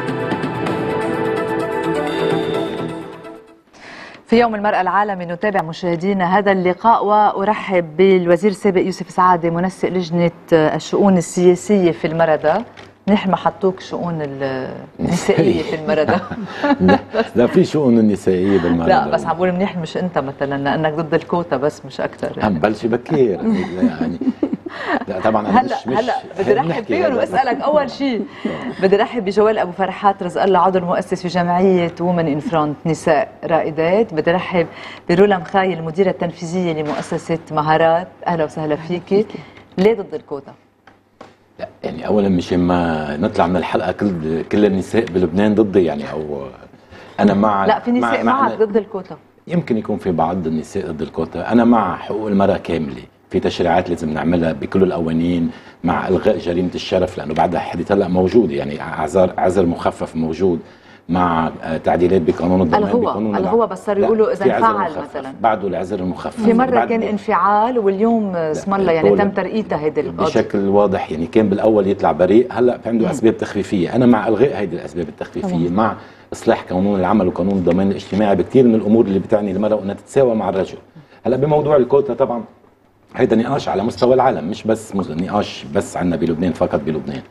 في يوم المرأة العالمي نتابع مشاهدينا هذا اللقاء، وأرحب بالوزير السابق يوسف سعادة منسق لجنة الشؤون السياسية في المردة. منيح ما حطوك شؤون النسائية في المردة. لا في شؤون النسائية بالمردة. لا بس عم بقول منيح مش أنت مثلا لأنك ضد الكوتا بس مش أكثر يعني. عم بلش بكير يعني. لا طبعا انا هلا بدي ارحب فيهم واسالك اول شيء. بدي ارحب بجوال ابو فرحات رزق الله، عضو المؤسس في جمعيه وومن ان فرونت نساء رائدات. بدي ارحب برولا مخايل المديره التنفيذيه لمؤسسه مهارات. اهلا وسهلا فيكي. ليه ضد الكوتا؟ لا يعني اولا مش ما نطلع من الحلقه كل النساء بلبنان ضدي يعني، او انا مع. لا في نساء معك ضد الكوتا. يمكن يكون في بعض النساء ضد الكوتا. انا مع حقوق المراه كامله، في تشريعات لازم نعملها بكل القوانين، مع الغاء جريمه الشرف لانه بعدها حديث هلا موجوده، يعني عذر مخفف موجود، مع تعديلات بقانون الضمان. الغوة بس صاروا يقولوا اذا انفعل مثلا بعده العذر المخفف. في مره كان انفعال واليوم اسم الله يعني تم ترقيتها هيدي القضيه بشكل واضح. يعني كان بالاول يطلع بريء، هلا عنده اسباب تخفيفيه. انا مع الغاء هيدي الاسباب التخفيفيه، مع اصلاح قانون العمل وقانون الضمان الاجتماعي بكثير من الامور اللي بتعني المراه وانها تتساوى مع الرجل. هلا بموضوع الكوتا طبعا هيدا نقاش على مستوى العالم، مش بس نقاش بس عندنا بلبنان فقط. بلبنان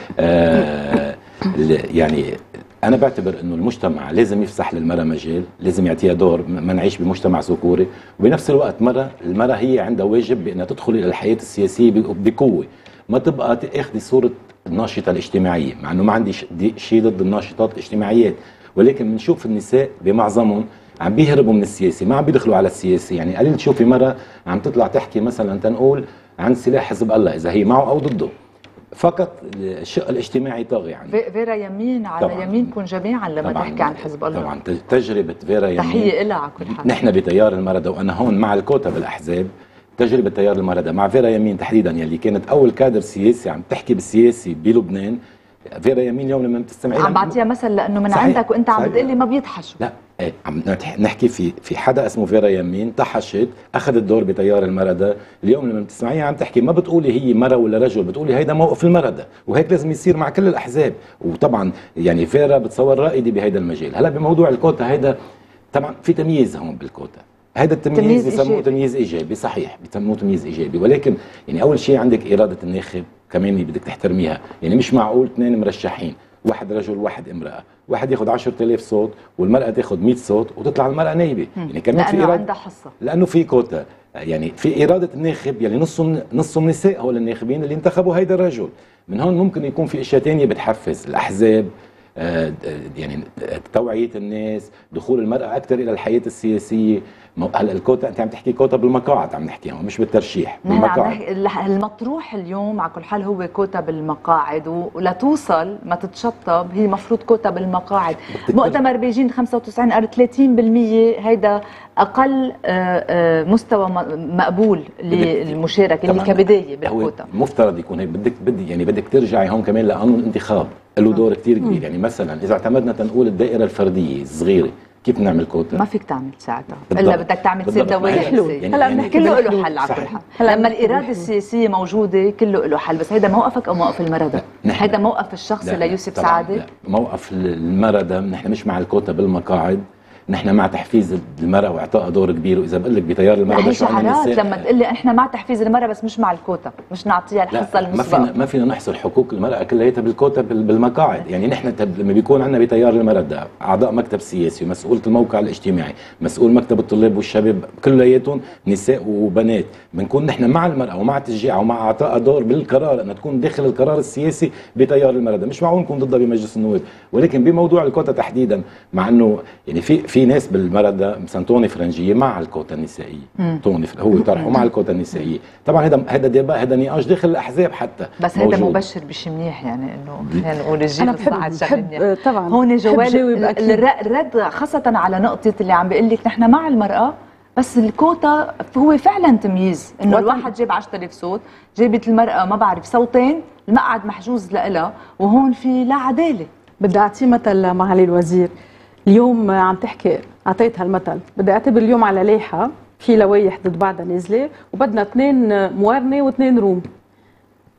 يعني انا بعتبر انه المجتمع لازم يفسح للمراه مجال، لازم يعطيها دور، ما نعيش بمجتمع ذكوري. وبنفس الوقت المراه هي عندها واجب بانها تدخل الى الحياه السياسيه بقوه، ما تبقى تاخذي صوره الناشطه الاجتماعيه، مع انه ما عندي شيء ضد الناشطات الاجتماعيات، ولكن بنشوف النساء بمعظمهم عم بيهربوا من السياسه، ما عم بيدخلوا على السياسه. يعني قليل تشوفي مرة عم تطلع تحكي مثلا تنقول عن سلاح حزب الله اذا هي معه او ضده، فقط الشق الاجتماعي طاغي عنه. فيرا يمين على طبعاً يمينكم جميعا لما تحكي عن حزب الله. طبعا تجربه فيرا يمين تحيه لها على كل حال. نحن بتيار المردة، وانا هون مع الكوتا بالاحزاب. تجربه تيار المردة مع فيرا يمين تحديدا يلي كانت اول كادر سياسي عم تحكي بالسياسي بلبنان. فيرا يمين اليوم لما بتستمعي عم بعطيها مثل لانه من صحيح. عندك وانت عم بتقول لي ما بيطحشوا. لا ايه عم نحكي في حدا اسمه فيرا يمين طحشت، اخذت دور بتيار المردة. اليوم لما بتسمعيها عم تحكي ما بتقولي هي مرة ولا رجل، بتقولي هيدا موقف المردة، وهيك لازم يصير مع كل الاحزاب. وطبعا يعني فيرا بتصور رائده بهيدا المجال. هلا بموضوع الكوتا هيدا طبعا في تمييز هون بالكوتا. هذا التمييز بيسموه تمييز ايجابي، صحيح بيسموه تمييز ايجابي، ولكن يعني اول شيء عندك اراده الناخب كمان بدك تحترميها. يعني مش معقول اثنين مرشحين، واحد رجل واحد امراه، واحد ياخذ 10,000 صوت والمراه تاخذ 100 صوت وتطلع المراه نايبه. يعني كمان في اراده عندها حصه، لانه في كوتا. يعني في اراده الناخب يلي نصهم نساء، هول الناخبين اللي انتخبوا هيدا الرجل. من هون ممكن يكون في اشياء ثانيه بتحفز الاحزاب، يعني توعيه الناس، دخول المراه اكثر الى الحياه السياسيه. هلا الكوتا انت عم تحكي كوتا بالمقاعد، عم نحكيها مش بالترشيح، بالمقاعد. المطروح اليوم على كل حال هو كوتا بالمقاعد، ولتوصل ما تتشطب هي مفروض كوتا بالمقاعد. مؤتمر بيجين 95 قال 30% هيدا اقل مستوى مقبول للمشاركه اللي كبدايه بالكوتا. مفترض يكون هيك. بدك ترجعي هون كمان لقانون الانتخاب له دور كثير كبير. يعني مثلا اذا اعتمدنا تنقول الدائره الفرديه الصغيره، كيف نعمل كوتا؟ ما فيك تعمل ساعتها الا بدك تعمل تصير دوائر سياسيه. هلا بنحكي كله له حل على كل حال. لما الاراده السياسيه موجوده كله له حل. بس هيدا موقفك او موقف المردة؟ هيدا موقف الشخصي ليوسف سعاده؟ لا موقف المردة. نحن مش مع الكوتا بالمقاعد، نحن مع تحفيز المرأة واعطائها دور كبير. واذا بقول لك بتيار المرأة شو عنا لما تقول لي احنا مع تحفيز المرأة بس مش مع الكوتا، مش نعطيها الحصة المسبقة. ما فينا نحصر حقوق المرأة كلياتها بالكوتا بالمقاعد. يعني نحن لما بيكون عندنا بتيار المردة اعضاء مكتب سياسي ومسؤولة الموقع الاجتماعي، مسؤول مكتب الطلاب والشباب، كلياتهم نساء وبنات، بنكون نحن مع المرأة ومع تشجيعها ومع اعطائها دور بالقرار انها تكون داخل القرار السياسي بتيار المردة. مش معقول نكون ضدها بمجلس النواب. ولكن بموضوع الكوتا تحديدا، مع انه يعني في ناس بالمردة مثلا توني فرنجيه مع الكوتا النسائيه، توني هو طرحه مع الكوتا النسائيه. طبعا هذا نقاش داخل الاحزاب حتى. بس هذا مبشر بشي منيح، يعني انه خلينا نقول الجيل الصاعد شغل منيح. طبعا هون جوال الرد خاصه على نقطه اللي عم بيقول لك نحن مع المراه، بس الكوتا هو فعلا تمييز. انه الواحد جاب 10,000 صوت، جابت المراه ما بعرف صوتين، المقعد محجوز لها، وهون في لا عداله. بدي اعطيه مثل معالي الوزير. اليوم عم تحكي اعطيت هالمثل، بدي اعتبر اليوم على لايحه في لوايح ضد بعضها نازله وبدنا 2 موارنه و2 روم.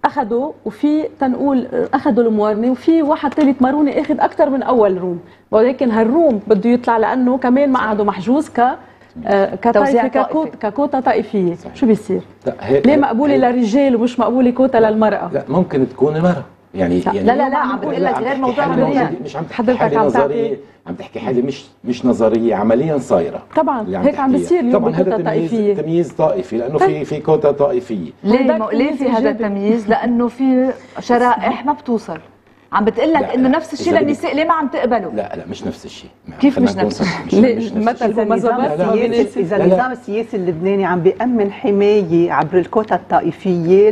اخذوا وفي تنقول اخذوا الموارنه وفي واحد ثالث ماروني اخذ اكثر من اول روم، ولكن هالروم بده يطلع لانه كمان مقعده محجوز كطائفه ككوتا طائفيه. شو بيصير؟ ليه مقبوله للرجال ومش مقبوله كوتا للمراه؟ لا ممكن تكون المراه يعني لا عم بقول لك غير موضوع مش عم تحكي حاجه نظريه، عم تحكي حاجه مش نظريه عمليا صايره. طبعا هيك عم بيصير اليوم. طبعا هذا تمييز طائفي لانه في كوتا طائفيه. ليه في هذا التمييز؟ لانه في شرائح ما بتوصل. عم بتقول لك انه نفس الشيء للنساء، ليه ما عم تقبلوا؟ لا مش نفس الشيء. كيف مش نفس الشيء؟ مثل اذا النظام السياسي اللبناني عم بيأمن حمايه عبر الكوتا الطائفيه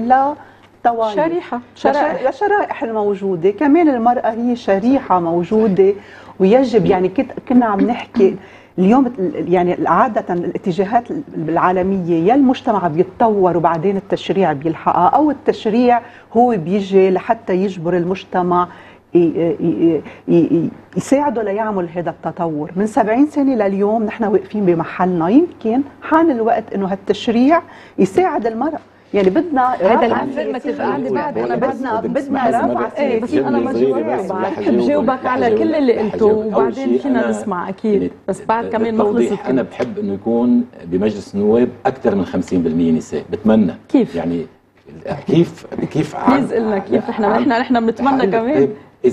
لشرائح الموجوده، كمان المراه هي شريحه موجوده ويجب يعني كنا عم نحكي اليوم يعني عادة الاتجاهات العالمية يا المجتمع بيتطور وبعدين التشريع بيلحقها، أو التشريع هو بيجي لحتى يجبر المجتمع يساعده ليعمل هذا التطور. من 70 سنة لليوم نحن واقفين بمحلنا، يمكن حان الوقت إنه هالتشريع يساعد المرأة. يعني بدنا هذا العنفر متفقين بعد انا بدنا رفع بس انا بحب جاوبك على كل اللي قلته وبعدين فينا نسمع اكيد، بس بعد كمان ما خلصت. انا بحب انه يكون بمجلس النواب اكثر من 50% نساء، بتمنى كيف يعني كيف بليز قلنا كيف احنا بنتمنى كمان.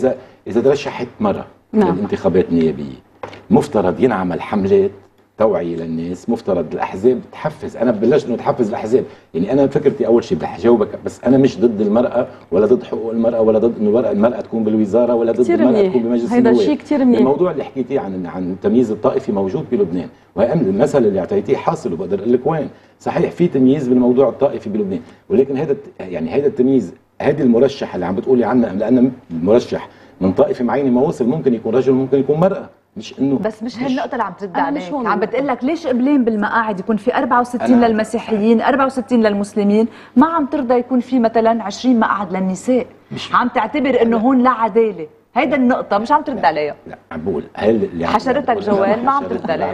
اذا ترشحت مرة للانتخابات النيابيه مفترض ينعمل حملات توعية للناس، مفترض الأحزاب تحفز. أنا ببلش إنه تحفز الأحزاب، يعني أنا فكرتي أول شيء بدي أجاوبك، بس أنا مش ضد المرأة ولا ضد حقوق المرأة ولا ضد إنه المرأة تكون بالوزارة ولا ضد المرأة تكون بمجلس النواب. هذا شيء كثير منيح. الموضوع اللي حكيتيه عن التمييز الطائفي موجود بلبنان، وهي المثل اللي أعطيتيه حاصل وبقدر أقول لك وين. صحيح في تمييز بالموضوع الطائفي بلبنان، ولكن هذا التمييز، هذه المرشح اللي عم بتقولي عنها، لأن المرشح من طائفة معينة ما وصل، ممكن يكون رجل ممكن يكون مرأة، مش انه بس مش هالنقطة اللي عم ترد عليك. عم بتقول لك ليش قبلين بالمقاعد يكون في 64 للمسيحيين 64 للمسلمين، ما عم ترضى يكون في مثلا 20 مقعد للنساء، عم تعتبر انه هون لا عدالة. هيدا النقطة مش عم ترد عليها. لا عم بقول اللي حشرتك جوال ما عم ترد عليها.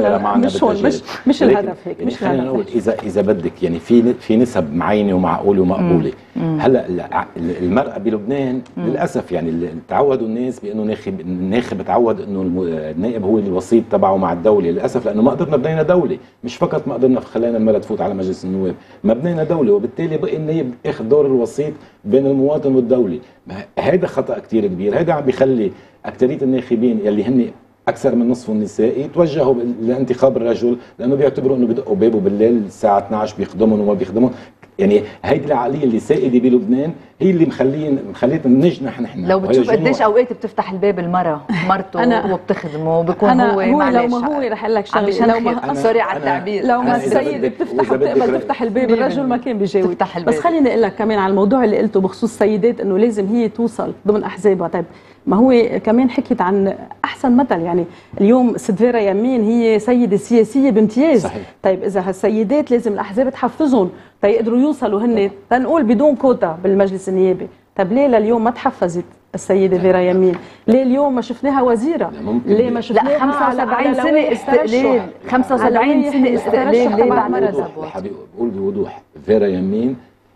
مش هون مش الهدف هيك. يعني خلينا نقول اذا بدك يعني في نسب معينة ومعقولة ومقبولة. هلا المرأة بلبنان للاسف يعني تعودوا الناس بانه الناخب تعود انه النائب هو الوسيط تبعه مع الدولة، للاسف لانه ما قدرنا بنينا دولة، مش فقط ما قدرنا خلينا المرأة تفوت على مجلس النواب، ما بنينا دولة، وبالتالي بقي النائب ياخذ دور الوسيط بين المواطن والدولة. هذا خطأ كثير كبير، هذا عم بيخلي أكثرية الناخبين يلي هن أكثر من نصف النساء يتوجهوا لانتخاب الرجل، لأنه بيعتبروا إنه بدقوا بابه بالليل الساعة 12 بيخدمهم وما بيخدمهم. يعني هيدي العقلية اللي سائدة بلبنان هي اللي مخليتنا نجنح نحن. لو بتشوف قديش أوقات بتفتح الباب المرأة مرته وبتخدمه وبكون هو لو ما هو رح أقول لك شغله، لو ما سوري على التعبير، لو ما السيدة بتقبل تفتح الباب الرجل ما كان بيجاوب. بس خليني أقول لك كمان على الموضوع اللي قلته بخصوص السيدات إنه لازم هي توصل ضمن أحزابها. طيب ما هو كمان حكيت عن احسن مثل، يعني اليوم ست فيرا يمين هي سيده سياسيه بامتياز. صحيح. طيب اذا هالسيدات لازم الاحزاب تحفزهم تيقدروا يوصلوا هن تنقول بدون كوتا بالمجلس النيابي. طيب ليه لليوم ما تحفزت السيده فيرا يمين؟ ليه اليوم ما شفناها وزيره؟ ليه ما شفناها 75 سنه استقلال 75 سنه استقلال؟ ليه بعد بقول بوضوح فيرا يمين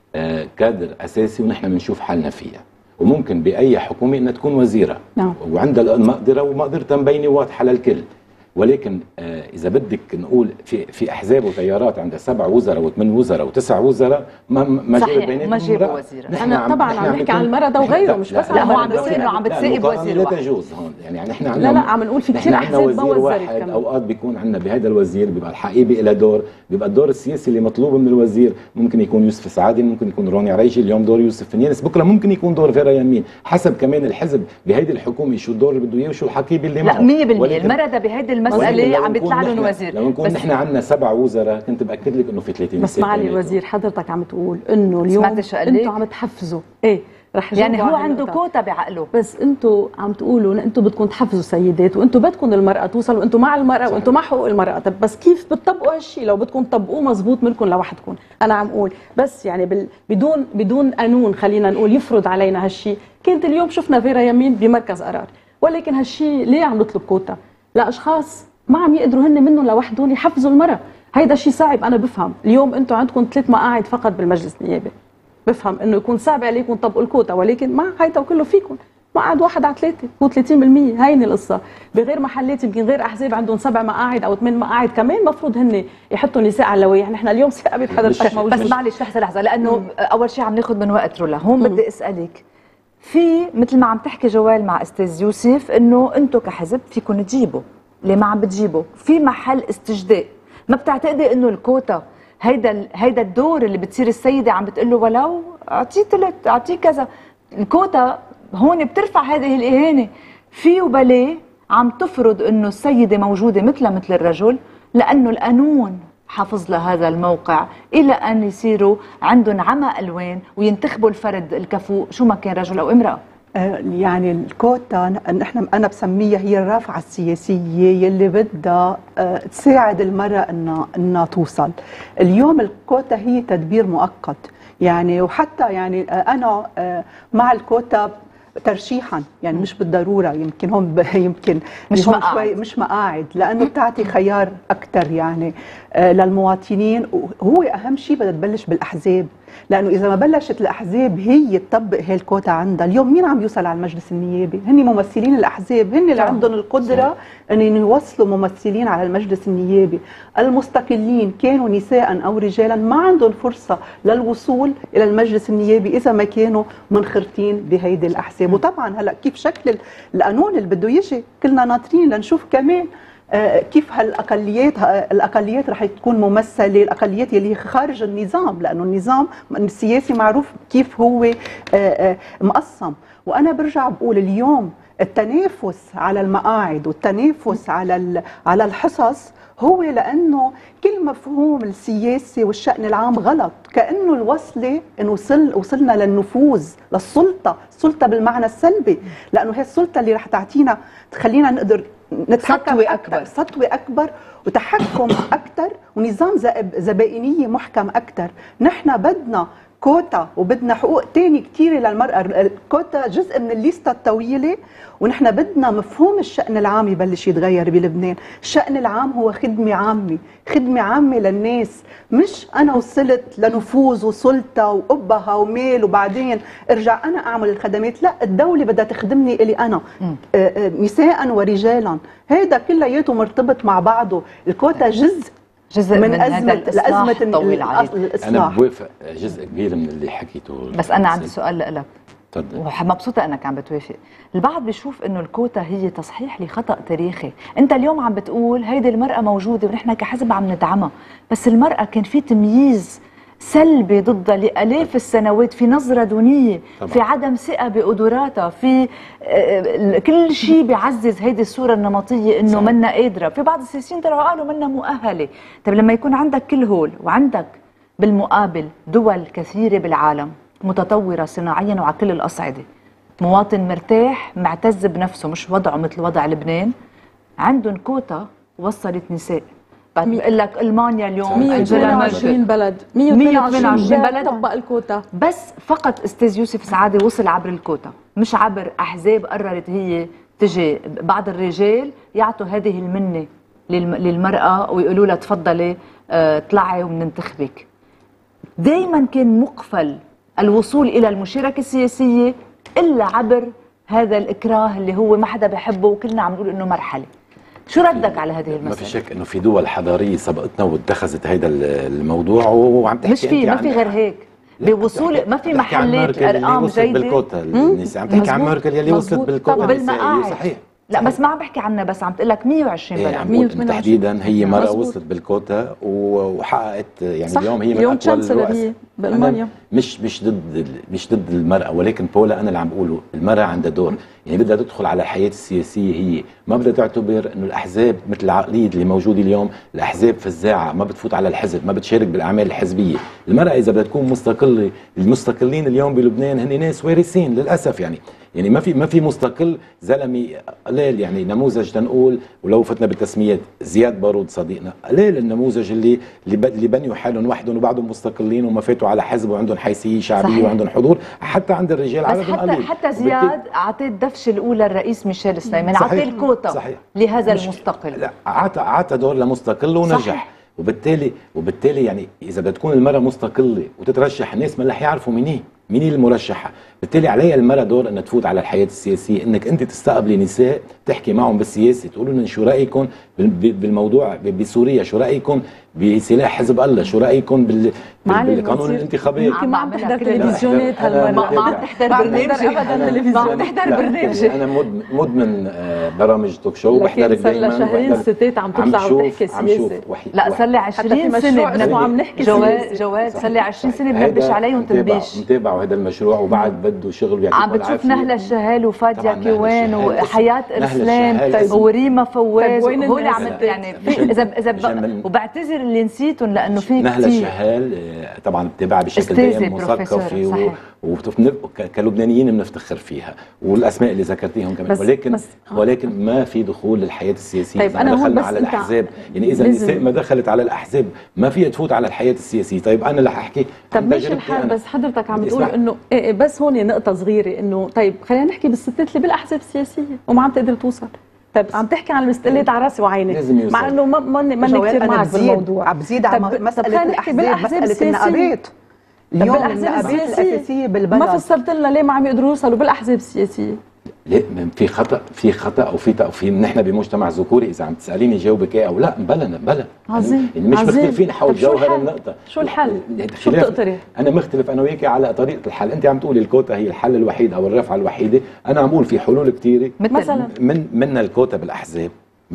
كادر اساسي ونحن بنشوف حالنا فيها، وممكن باي حكومه انها تكون وزيره وعندها المقدره ومقدرتها مبينه واضحه للكل. ولكن اذا بدك نقول في احزاب وتيارات عندها 7 وزراء و8 وزراء و9 وزراء ما جاب بيناتهم ما جابوا وزيره. انا طبعا عم نحكي عن المرأة ده وغيره، مش بس لا هو عم بيصير انه عم بتسائب وزير واحد. لا تجوز هون، يعني نحن عندنا لا عم نقول في كثير احزاب ما وزرت كمان. اوقات بيكون عندنا بهذا الوزير بيبقى الحقيقي له دور، بيبقى الدور السياسي اللي مطلوب من الوزير ممكن يكون يوسف سعادي، ممكن يكون روني عريجي، اليوم دور يوسف فنيانس، بكره ممكن يكون دور فيرا يمين، حسب كمان الحزب بهيدي الحكومه شو الدور اللي بده اياه وشو الحقيبه اللي معه. لا 100% المرأة بهيدي المساله عم بيطلع لهم وزير. لو نكون نحن عندنا 7 وزراء كنت باكد لك انه في 30 بس معالي الوزير حضرتك عم تقول انه اليوم انتم عم تحفزوا رح يعني هو عنده كوتا بعقله، بس انتم عم تقولوا ان انتم بدكم تحفزوا السيدات وانتم بدكم المرأة توصل وانتم مع المرأة وانتم مع حقوق المرأة. طب بس كيف بتطبقوا هالشيء؟ لو بدكم تطبقوه مزبوط منكم لوحدكم. انا عم اقول بس يعني بدون قانون خلينا نقول يفرض علينا هالشيء. كانت اليوم شفنا فيرا يمين بمركز قرار، ولكن هالشيء ليه عم نطلب كوتا لاشخاص ما عم يقدروا هن منهم لوحدهم يحفزوا المرأة؟ هيدا شيء صعب. انا بفهم اليوم انتم عندكم 3 مقاعد فقط بالمجلس النيابي، بفهم انه يكون صعب عليكم تطبقوا الكوتا، ولكن مع هيدا وكله فيكم مقعد 1 على 3 هو 30%. هيني القصه. بغير محلات يمكن غير احزاب عندهم 7 مقاعد او 8 مقاعد كمان المفروض هن يحطوا نساء على اللوائح. نحن اليوم ثقبت حضرتك موجود. بس معلش لحظه لانه اول شيء عم ناخذ من وقت رولا. هون بدي اسالك، في مثل ما عم تحكي جوال مع استاذ يوسف انه انتم كحزب فيكم تجيبوا اللي ما عم بتجيبوا، في محل استجداء. ما بتعتقدي انه الكوتا هيدا الدور اللي بتصير السيده عم بتقول له ولو اعطيه ثلث اعطيه كذا؟ الكوتا هون بترفع هذه الاهانه. في وبلاه عم تفرض انه السيده موجوده مثل الرجل لانه القانون حافظ لهذا الموقع، الى ان يصيروا عندهم عمى الوان وينتخبوا الفرد الكفؤ شو ما كان رجل او امراه. يعني الكوتا انا بسميها هي الرافعه السياسيه يلي بدها تساعد المراه انها توصل. اليوم الكوتا هي تدبير مؤقت يعني، وحتى يعني انا مع الكوتا ترشيحا يعني مش بالضروره، يمكن هون يمكن مش مقاعد لانه بتعطي خيار اكثر يعني للمواطنين. وهو اهم شيء بدها تبلش بالاحزاب، لانه اذا ما بلشت الاحزاب هي تطبق هي الكوتا عندها. اليوم مين عم يوصل على المجلس النيابي؟ هن ممثلين الاحزاب، هن اللي عندهم القدره ان يوصلوا ممثلين على المجلس النيابي. المستقلين كانوا نساء او رجالا ما عندهم فرصه للوصول الى المجلس النيابي اذا ما كانوا منخرطين بهيدي الاحزاب. وطبعا هلا كيف شكل القانون اللي بده يجي كلنا ناطرين لنشوف كمان كيف الاقليات رح تكون ممثله، الاقليات اللي خارج النظام، لانه النظام السياسي معروف كيف هو مقسم. وانا برجع بقول اليوم التنافس على المقاعد والتنافس على الحصص هو لانه كل مفهوم السياسي والشأن العام غلط. كانه الوصله انه وصلنا للنفوذ، للسلطه، السلطه بالمعنى السلبي، لانه هي السلطه اللي رح تعطينا تخلينا نقدر نتحكم سطوة أكبر وتحكم أكثر ونظام زبائنية محكم أكثر. نحن بدنا كوتا وبدنا حقوق تاني كثيرة للمرأة. الكوتا جزء من الليستة الطويلة، ونحن بدنا مفهوم الشأن العام يبلش يتغير بلبنان. الشأن العام هو خدمة عامة، خدمة عامة للناس، مش أنا وصلت لنفوذ وسلطة وقبها ومال وبعدين ارجع أنا أعمل الخدمات. لا، الدولة بدها تخدمني إلي أنا نساء ورجالا. هذا كلياته مرتبط مع بعضه. الكوتا جزء من أزمة الإصلاح. أنا بوافق جزء كبير من اللي حكيته، بس أنا عندي سؤال لك تفضل. ومبسوطة أنك عم بتوافق. البعض بيشوف إنه الكوتا هي تصحيح لخطأ تاريخي. أنت اليوم عم بتقول هيدي المرأة موجودة ونحن كحزب عم ندعمها، بس المرأة كان في تمييز سلبي ضدها لآلاف السنوات، في نظرة دونية طبعا. في عدم ثقة بقدراتها، في كل شيء بيعزز هيدي الصورة النمطية إنه منا قادرة. في بعض السياسيين طلعوا قالوا منا مؤهلة. طيب لما يكون عندك كل هول وعندك بالمقابل دول كثيرة بالعالم متطورة صناعيا وعلى كل الأصعدة، مواطن مرتاح معتز بنفسه مش وضعه مثل وضع لبنان، عندهم كوتا وصلت نساء. بقول لك المانيا اليوم 122 بلد 122 بلد طبق الكوتا، بس فقط استاذ يوسف سعاده وصل عبر الكوتا مش عبر احزاب قررت هي تجي. بعض الرجال يعطوا هذه المنه للمراه ويقولوا لها تفضلي اطلعي وبننتخبك. دائما كان مقفل الوصول الى المشاركه السياسيه الا عبر هذا الاكراه اللي هو ما حدا بحبه وكلنا عم نقول انه مرحله. شو ردك على هذه المسألة؟ ما في شك انه في دول حضاريه سبقتنا واتخذت هيدا الموضوع وعم تحكي مش في ما في غير هيك بوصول. ما في محلات ارقام جيده بالكوتا النساء. عم تحكي عن ميركل يلي وصلت بالكوتا بالمقاعد. صحيح. لا بس ما عم بحكي عنها، بس عم تقول لك 120 بلد. عم بقول تحديدا هي مرة وصلت بالكوتا وحققت يعني صح. اليوم هي من اطول الرؤساء بالمانيا. مش ضد المرأة، ولكن بولا انا اللي عم بقوله المرأة عندها دور، يعني بدها تدخل على الحياة السياسية. هي ما بدها تعتبر انه الاحزاب مثل العقلية اللي موجودة اليوم، الاحزاب فزاعة ما بتفوت على الحزب، ما بتشارك بالاعمال الحزبية. المرأة اذا بدها تكون مستقلة، المستقلين اليوم بلبنان هن ناس وارثين للاسف. يعني ما في مستقل زلمه قليل. يعني نموذج تنقول ولو فتنا بالتسميات زياد بارود صديقنا، قليل النموذج اللي بنيوا حالهم وحدهم وبعدهم مستقلين وما فاتوا على حزب وعندهم حيثيه شعبيه. صحيح. وعندهم حضور. حتى عند الرجال عددهم قليل. حتى زياد اعطيت دفشه الاولى الرئيس ميشيل سليمان، اعطيه الكوتا. صحيح. لهذا المستقل. لا، اعطى دور لمستقل ونجح. صحيح. وبالتالي يعني اذا بدها تكون المراه مستقله وتترشح، الناس ما رح يعرفوا مين المرشحه. بالتالي عليها المراه دور انها تفوت على الحياه السياسيه، انك انت تستقبلي نساء تحكي معهم بالسياسه، تقولوا لهم شو رايكم بالموضوع بسوريا، شو رايكم بسلاح حزب الله، شو رايكم بالقانون الانتخابي. ما عم تحضر تلفزيونات هالمره، ما عم تحضر برنامج ابدا، ما عم تحضر برنامج. انا مدمن برامج توك شو، بحضر دائما. صار شهرين الستات عم تطلع وتحكي سياسه. لا صار لي 20 سنه عم نحكي جواد صار لي 20 سنه بنبش عليهم تنبيش. متابعوا هذا المشروع وبعد بده شغل. عم بتشوف نهله الشهال وفاديه كيوان وحياه الاسلام وريما فواز، هول عم يعني اذا وبعتذر اللي نسيتهم لانه في نهله الشهال طبعا بتابعها بشكل دائم، مثقفه كلبنانيين بنفتخر فيها، والاسماء اللي ذكرتيهم كمان، ولكن ما في دخول للحياه السياسيه. طيب انا دخلنا على الاحزاب، يعني اذا النساء ما دخلت على الاحزاب ما فيها تفوت على الحياه السياسيه. طيب انا رح احكي طب ماشي الحال، بس حضرتك عم تقول انه بس هون نقطه صغيره، انه طيب خلينا نحكي بالستات اللي بالاحزاب السياسيه وما عم تقدر توصل. طيب عم تحكي عن المستقلات على راسي وعيني، مع انه ما كثير معك بالموضوع. عم بزيد على مساله الاحزاب، مساله النقابات. اليوم النقابات الاساسيه بالبلد ما فسرت لنا ليه ما عم يقدروا يوصلوا بالاحزاب السياسيه. لا في خطا او في نحن بمجتمع ذكوري. اذا عم تساليني جاوبك ايه او لا، بلا عظيم يعني مش مختلفين حول جوهر النقطه. شو الحل؟ شو بتقترح؟ انا مختلف انا وياكي على طريقه الحل. انت عم تقولي الكوتا هي الحل الوحيد او الرفعه الوحيده، انا عم بقول في حلول كثيره، مثلا من الكوتا بالاحزاب.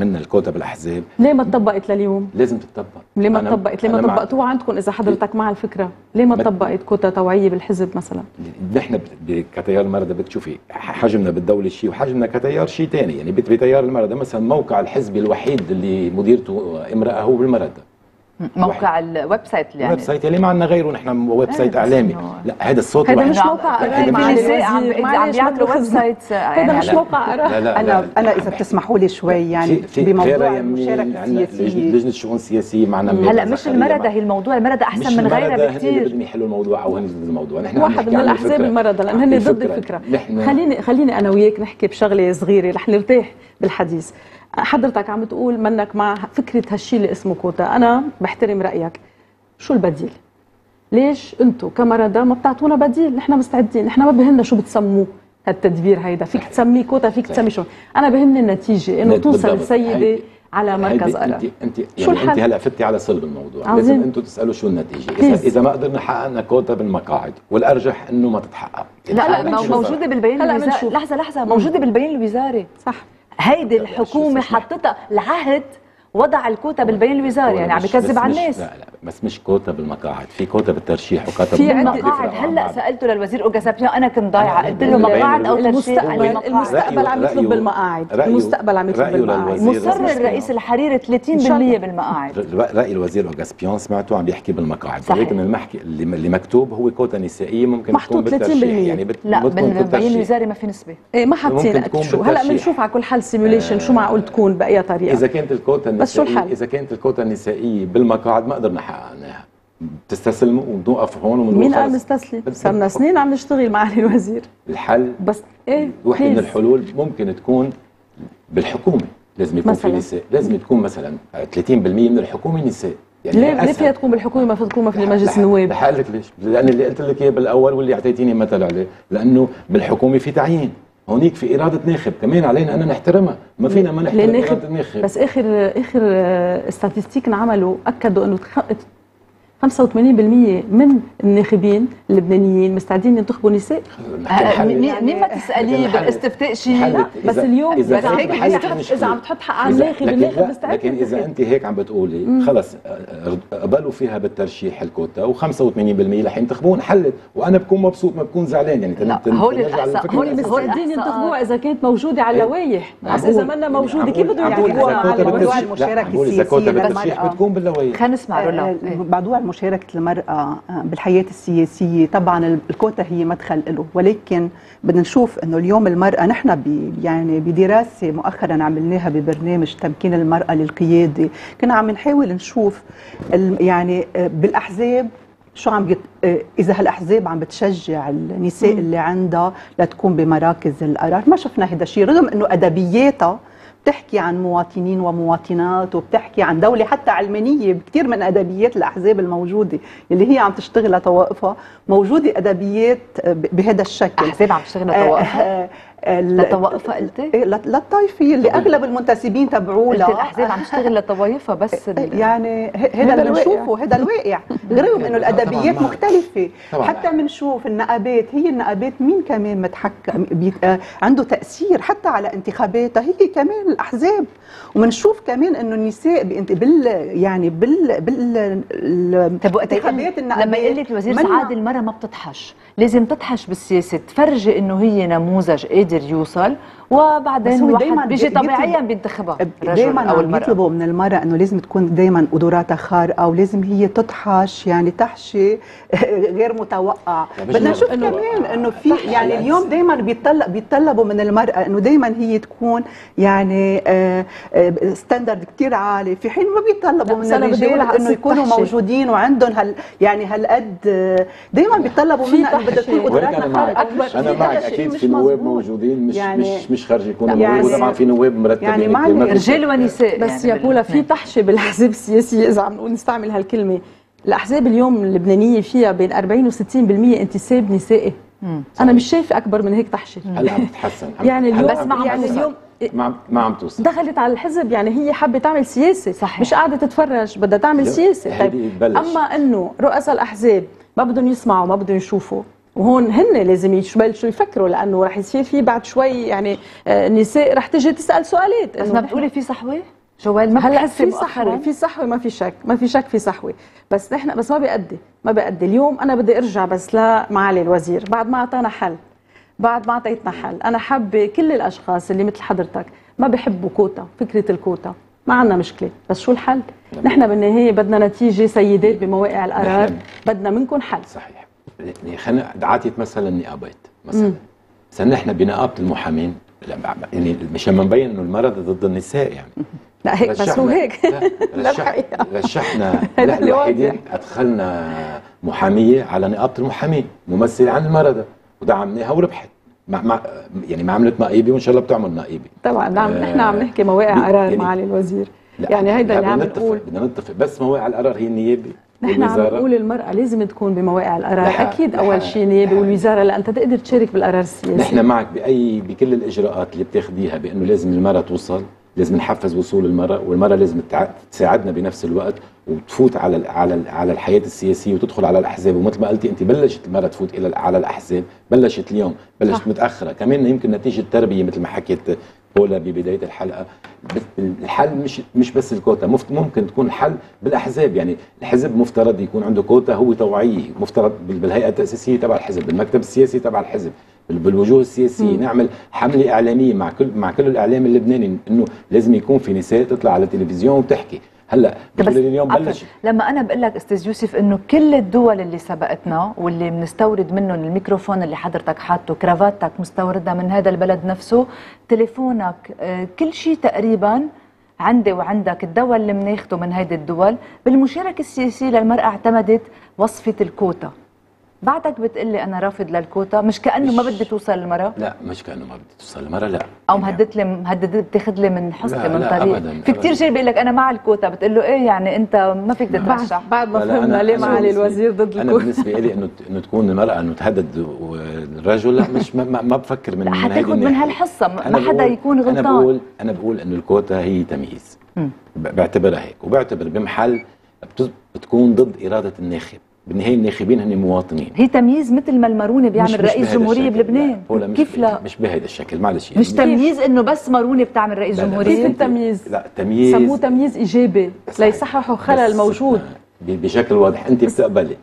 ليه ما تطبقت لليوم؟ لازم تتطبق. ليه ما تطبقت؟ ليه ما طبقتوها عندكم اذا حضرتك مع الفكره؟ ليه ما طبقت كوتا توعيه بالحزب مثلا؟ نحن كتيار المرأة بدك تشوفي حجمنا بالدوله شيء وحجمنا كتيار شيء ثاني. يعني بتيار المرأة مثلا موقع الحزب الوحيد اللي مديرته امراه هو بالمرأة. موقع الويب سايت يعني الويب سايت اللي ما عندنا غيره، نحن ويب سايت اعلامي. لا هذا الصوت هذا مش موقع اراء، مع نساء عم بيعملوا ويب سايت. هذا مش موقع اراء. انا اذا بتسمحوا لي شوي يعني بموضوع المشاركه السياسيه، لجنه الشؤون السياسيه معنا. هلا مش المرأة هي الموضوع، المرأة احسن من غيرها بكثير. بدهم يحلوا الموضوع او هن ضد الموضوع. نحن واحد من الاحزاب المرأة لان هن ضد الفكره. خليني انا وياك نحكي بشغله صغيره رح نرتاح بالحديث. حضرتك عم تقول منك مع فكره هالشيء اللي اسمه كوتا، انا بحترم رايك. شو البديل؟ ليش انتم كمرأة ما بتعطونا بديل؟ نحن مستعدين، نحن ما بهمنا شو بتسموه هالتدبير هيدا، فيك تسميه كوتا، فيك تسميه شو. انا بهمني النتيجه، انه توصل السيده على مركز قرار. انت هلا فتي على صلب الموضوع. عظيم. لازم انتم تسالوا شو النتيجه. اذا ما قدرنا حققنا كوتا بالمقاعد، والارجح انه ما تتحقق. لا موجوده بالبيان الوزاري. لحظه موجوده بالبيان الوزاري. صح. هيدي الحكومه حطتها العهد، وضع الكوتا بالبيان الوزاري، يعني عم بكذب على الناس. لا بس مش كوتا بالمقاعد، في كوتا بالترشيح وكوتا في مقاعد. هلا سالته للوزير اوغاسابيان، انا كنت ضايعه، قلت له مقاعد او ترشيح؟ المستقبل عم يطلب بالمقاعد، المستقبل عم يطلب بالمقاعد. مصر الرئيس الحريري 30% بالمقاعد. راي الوزير اوغاسابيان سمعته عم بيحكي بالمقاعد، ولكن اللي مكتوب هو كوتا نسائيه ممكن تكون بالترشيح. يعني لا بالبيان الوزاري ما في نسبه. ما حاطين شو. هلا بنشوف على كل حال سيموليشن شو معقول تكون باي طريقه. اذا كانت الكوتا إذا كانت الكوتا النسائية بالمقاعد ما قدرنا حققناها، بتستسلموا وبنوقف هون وبنقول مين قال نستسلم؟ صرنا سنين عم نشتغل مع الوزير. الحل بس وحدة من الحلول ممكن تكون بالحكومة، لازم يكون في نساء، لازم تكون مثلا 30% من الحكومة نساء. يعني ليه فيها تكون بالحكومه ما تكون في مجلس النواب؟ رح اقول لك ليش، لان اللي قلت لك اياه بالاول واللي اعطيتيني مثل عليه، لانه بالحكومه في تعيين، هونيك في إرادة ناخب كمان علينا أن نحترمها، ما فينا ما نحترم إرادة الناخب. بس آخر استاتستيك عملوا أكدوا أنه 85% من الناخبين اللبنانيين مستعدين ينتخبوا نساء. مين ما تسأليه بالاستفتاء شيء، بس اليوم إذا عم تحط حق على الناخب مستعد. لكن إذا أنت هيك عم بتقولي خلص قبلوا فيها بالترشيح الكوتا و85% رح ينتخبون، حلت، وأنا بكون مبسوط ما بكون زعلان. يعني هول مستعدين ينتخبوها إذا كانت موجودة على اللوائح، بس إذا منا موجودة كيف بدهم يعملوها على موضوع المشاركة السياسية بالترشيح بتكون باللوائح. خلينا نسمع رولا. موضوع مشاركة المرأة بالحياة السياسية، طبعا الكوتا هي مدخل له، ولكن بدنا نشوف انه اليوم المرأة، نحن يعني بدراسة مؤخرا عملناها ببرنامج تمكين المرأة للقيادة، كنا عم نحاول نشوف يعني بالاحزاب شو اذا هالاحزاب عم بتشجع النساء اللي عندها لتكون بمراكز القرار. ما شفنا هذا الشيء، رغم انه ادبياتها بتحكي عن مواطنين ومواطنات، وبتحكي عن دولة حتى علمانية. بكثير من أدبيات الأحزاب الموجودة اللي هي عم تشتغل لطوائفها موجودة أدبيات بهذا الشكل. أحزاب عم تشتغل لطوائفها؟ لطوائفها قلتي؟ للطائفية اللي أغلب المنتسبين تبعوه لها. الأحزاب عم تشتغل لطوائفها بس يعني هذا اللي بنشوفه، هذا الواقع. رغم إنه الأدبيات مختلفة. حتى بنشوف النقابات، هي النقابات مين كمان متحكم عنده تأثير حتى على انتخاباتها، هي كمان الأحزاب. وبنشوف كمان إنه النساء انتخابات النقابات. لما يقول لك الوزير سعاد المرأة ما بتطحش، لازم تطحش بالسياسة، تفرجي إنه هي نموذج قادر يوصل، وبعدين الواحد بيجي طبيعيا بينتخبها الرجل او المرأة. بيطلبوا من المرأة انه لازم تكون دائما قدراتها خارقة، ولازم هي تطحش، يعني تحشي غير متوقع. بدنا نشوف كمان انه في يعني اليوم دائما بيطلبوا من المرأة انه دائما هي تكون يعني ستاندرد كثير عالي، في حين ما بيطلبوا من الرجال انه يكونوا موجودين وعندهم يعني هالقد. دائما بيطلبوا منها انه بدها تكون قدراتها خارقة. انا معك اكيد في نواب موجودين مش خارج يكونوا موجودين، وطبعا في نواب مرتبين يعني رجال ونساء. بس يا بولا في تحشي بالاحزاب السياسيه، اذا عم نقول نستعمل هالكلمه. الاحزاب اليوم اللبنانيه فيها بين 40 و 60% انتساب نسائي. انا مش شايفه اكبر من هيك تحشي. هلا عم تتحسن يعني اليوم بس اليوم ما عم توصل. دخلت على الحزب، يعني هي حابه تعمل سياسه. صحيح. مش قاعده تتفرج، بدها تعمل سياسه. طيب اما انه رؤساء الاحزاب ما بدهم يسمعوا، ما بدهم يشوفوا، وهون هن لازم يبلشوا يفكروا، لانه رح يصير في بعد شوي يعني النساء رح تجي تسال سؤالات. بس ما بتقولي في صحوه جوال؟ ما هلا في صحوه، في صحوه، ما في شك، ما في شك في صحوه. بس نحن بس ما بيأدي. اليوم انا بدي ارجع بس لمعالي الوزير، بعد ما اعطانا حل، بعد ما اعطيتنا حل. انا حابه كل الاشخاص اللي مثل حضرتك ما بحبوا كوتا، فكره الكوتا ما عندنا مشكله، بس شو الحل؟ نحن بالنهايه بدنا نتيجه سيدات بمواقع القرار، بدنا منكم حل. صحيح. خلينا عاتية مثلا النقابات مثلا. نحن بنقابه المحامين يعني مشان ما نبين انه المرأة ضد النساء يعني. لا هيك بس هو هيك. رشحنا الوحيدين، ادخلنا محاميه على نقابه المحامين ممثله عن المرأة، ودعمناها وربحت. يعني ما عملت نقيبه، وان شاء الله بتعمل نقيبه. طبعا نحن عم نحكي مواقع قرار يعني معالي الوزير. يعني هيدا اللي عم نقول. بدنا نتفق، بس مواقع القرار هي النيابه. نحن عم نقول المرأة لازم تكون بمواقع القرار، أكيد أول شيء نيابة والوزارة لأن تقدر تشارك بالقرار السياسي. نحن معك بكل الإجراءات اللي بتاخديها، بأنه لازم المرأة توصل، لازم نحفز وصول المرأة، والمرأة لازم تساعدنا بنفس الوقت وتفوت على الحياة السياسية وتدخل على الأحزاب. ومثل ما قلتي أنت، بلشت المرأة تفوت على الأحزاب، بلشت اليوم، بلشت متأخرة كمان، يمكن نتيجة تربية مثل ما حكيت بولا ببداية الحلقة. الحل مش بس الكوتا، ممكن تكون الحل بالاحزاب. يعني الحزب مفترض يكون عنده كوتا، هو توعيه، مفترض بالهيئه التاسيسيه تبع الحزب، بالمكتب السياسي تبع الحزب، بالوجوه السياسيه، نعمل حمله اعلاميه مع كل الاعلام اللبناني انه لازم يكون في نساء تطلع على التلفزيون وتحكي. هلا اليوم بلش. لما انا بقول لك استاذ يوسف انه كل الدول اللي سبقتنا واللي بنستورد منهم الميكروفون اللي حضرتك حاطه، كرافتك مستوردها من هذا البلد نفسه، تليفونك، كل شيء تقريبا عندي وعندك، الدواء اللي بناخده من هيدي الدول بالمشاركه السياسيه للمراه اعتمدت وصفه الكوتا. بعدك بتقلي انا رافض للكوتا، مش كانه ما بدي توصل المراه؟ لا مش كانه ما بدي توصل المراه، لا. او مهددت بتاخذ لي من حصتي من طريق. أبداً في كثير شيء بيقول لك انا مع الكوتا، بتقول له ايه يعني انت ما فيك تترشح. بعد ما فهمنا ليه معالي الوزير ضد الكوتا. انا بالنسبه لي انه تكون المراه انه تهدد الرجل، لا مش ما بفكر من هيدي حتاخذ من هالحصه، ما حدا يكون غلطان. انا بقول انه الكوتا هي تمييز، بعتبرها هيك، وبعتبر بمحل بتكون ضد اراده الناخب. بالنهايه الناخبين هن مواطنين. هي تمييز مثل ما الماروني بيعمل رئيس جمهوريه بلبنان. كيف لا؟ مش بهذا الشكل، معلش. مش تمييز انه بس ماروني بتعمل رئيس جمهوريه. كيف التمييز؟ لا تمييز سموه تمييز ايجابي ليصححوا خلل موجود بشكل واضح. انت بتقبلي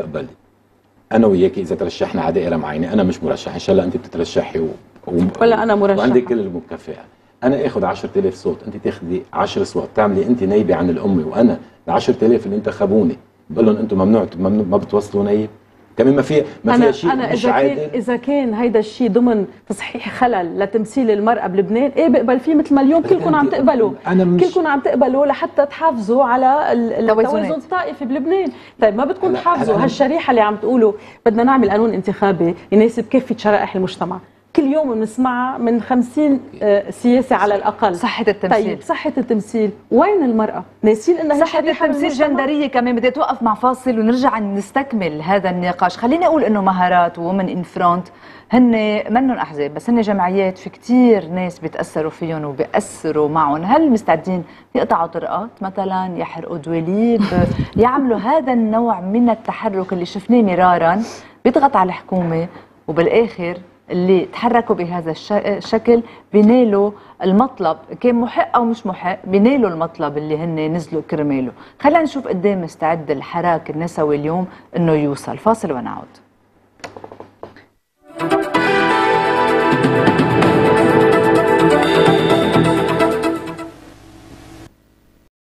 انا وياكي اذا ترشحنا على دائره معينه، انا مش مرشح، ان شاء الله انت بتترشحي ولا انا مرشح، وعندك كل المكافاه. انا اخذ 10,000 صوت، انت تاخذي 10 اصوات، تعملي انت نايبه عن الامه، وانا ال 10,000 اللي انتخبوني بقول لهم انتم ممنوع ما بتوصلوا نايب. كمان ما فيها شيء مش عادل. اذا كان هيدا الشيء ضمن تصحيح خلل لتمثيل المراه بلبنان، ايه بقبل فيه مثل ما اليوم كلكم عم تقبلوا، كلكم عم تقبلوا لحتى تحافظوا على التوازن الطائفي بلبنان. طيب ما بدكم تحافظوا هالشريحه اللي عم تقولوا بدنا نعمل قانون انتخابي يناسب كافه شرائح المجتمع، كل يوم بنسمعها من 50 سياسي على الاقل. صحه التمثيل. طيب صحه التمثيل، وين المراه؟ ناسين انها صحه التمثيل جندريه كمان. بدي اتوقف مع فاصل ونرجع نستكمل هذا النقاش. خليني اقول انه مهارات وومن ان فرونت هن منهم احزاب، بس هن جمعيات في كثير ناس بيتاثروا فيهم وبياثروا معهم. هل مستعدين يقطعوا طرقات مثلا، يحرقوا دواليب، يعملوا هذا النوع من التحرك اللي شفناه مرارا بيضغط على الحكومه، وبالاخر اللي تحركوا بهذا الشكل بينالوا المطلب، كان محق او مش محق بينالوا المطلب اللي هن نزلوا كرماله. خلينا نشوف قد ايه مستعد الحراك النسوي اليوم انه يوصل. فاصل ونعود.